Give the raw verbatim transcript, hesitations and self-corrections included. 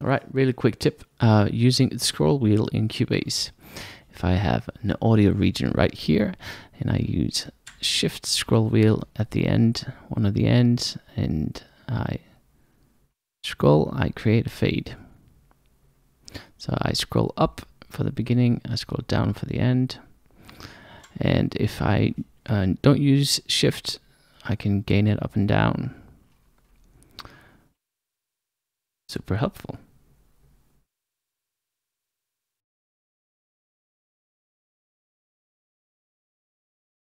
All right, really quick tip, uh, using the scroll wheel in Cubase. If I have an audio region right here, and I use Shift scroll wheel at the end, one of the ends, and I scroll, I create a fade. So I scroll up for the beginning, I scroll down for the end. And if I uh, don't use Shift, I can gain it up and down. Super helpful.